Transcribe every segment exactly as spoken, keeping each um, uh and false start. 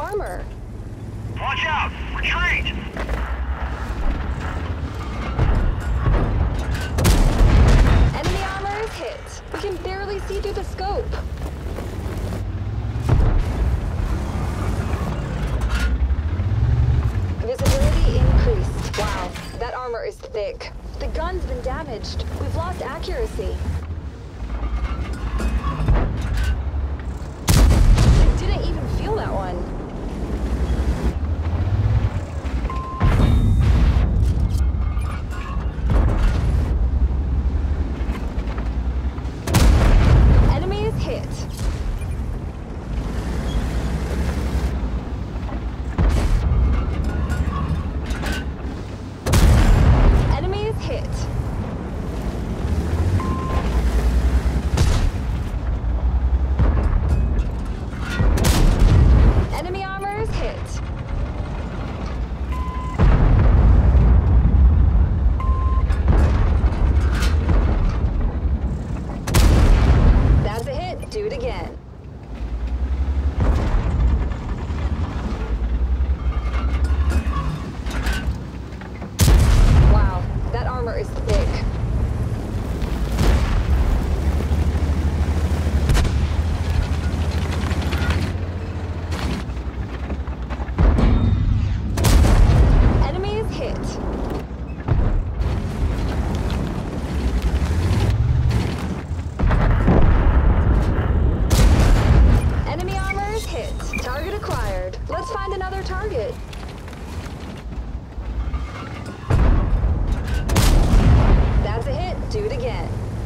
armor. Watch out! Retreat! Enemy armor is hit. We can barely see through the scope. Visibility increased. Wow, that armor is thick. The gun's been damaged. We've lost accuracy. I didn't even feel that one. Enemy is hit. Enemy is hit. Enemy armor is hit. That's a hit. Do it again. Wow, that armor is thick. Enemy is hit. Enemy armor is hit. Target acquired. Let's find another target. That's a hit. Do it again.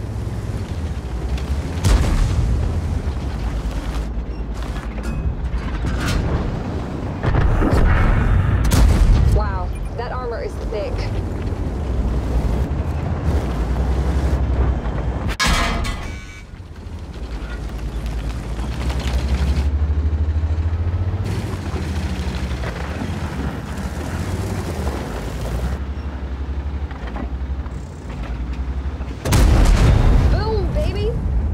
Wow, that armor is thick. Boom, baby!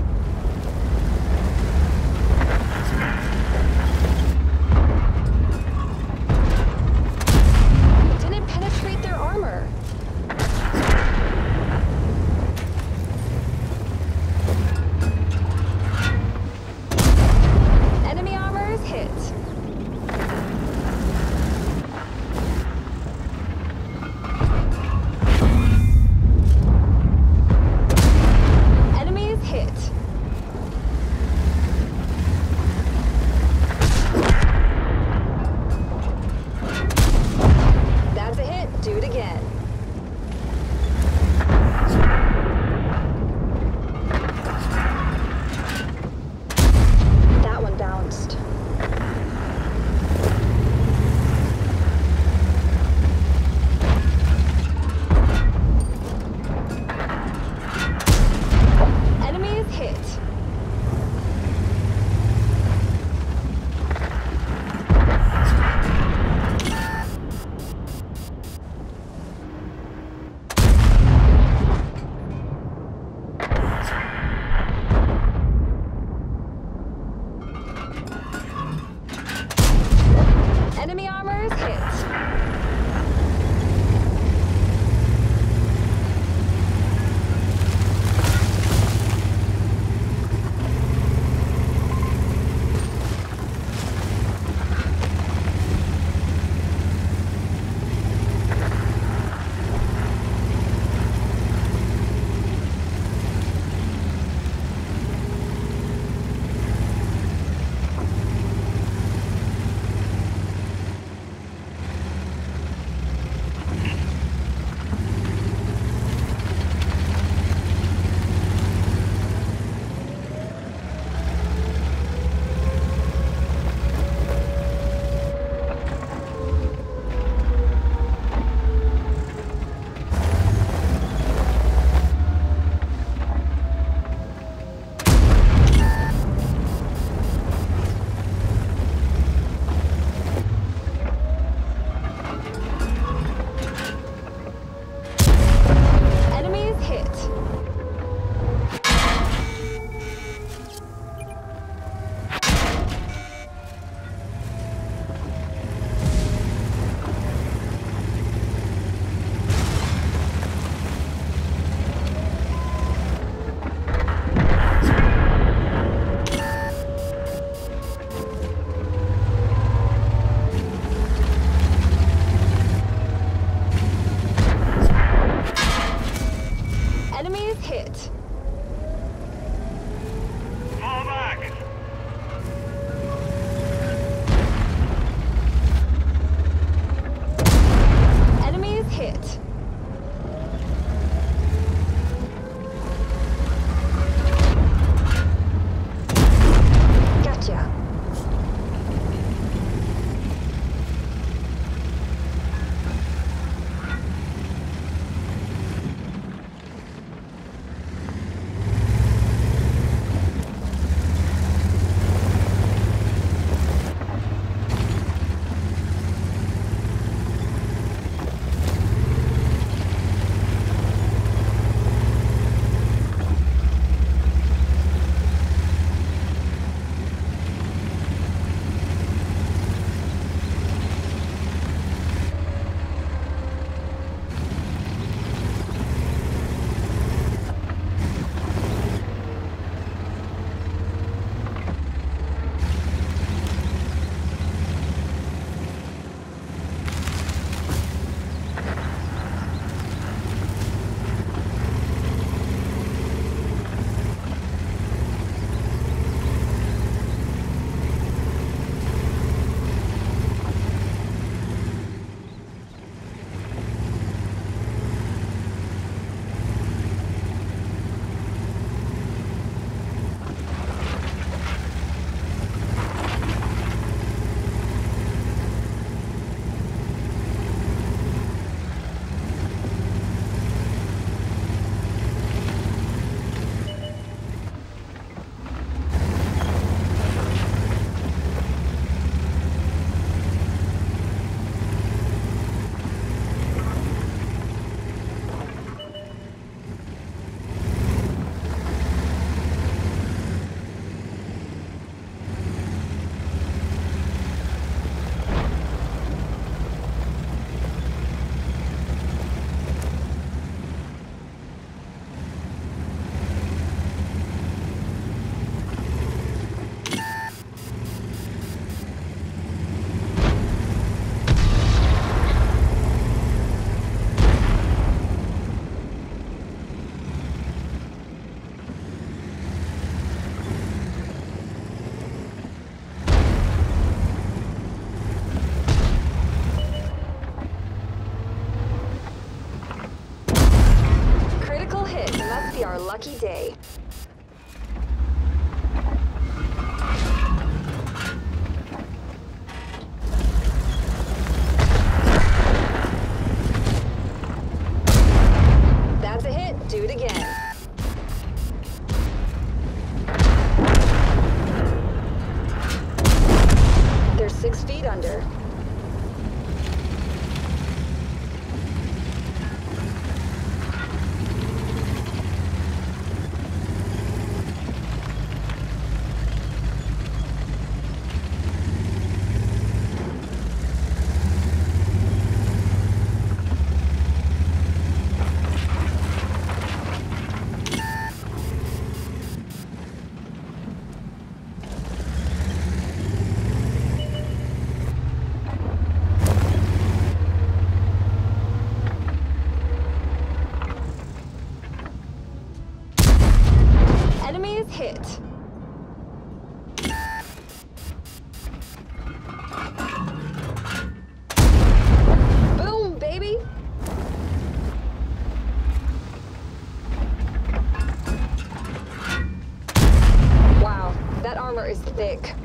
Didn't penetrate their armor. Enemy armor is hit. Enemy is hit. That's a hit. Do it again. That one bounced. Enemy is hit. Enemy armor is hit. feet under. Enemies hit. Boom, baby! Wow, that armor is thick.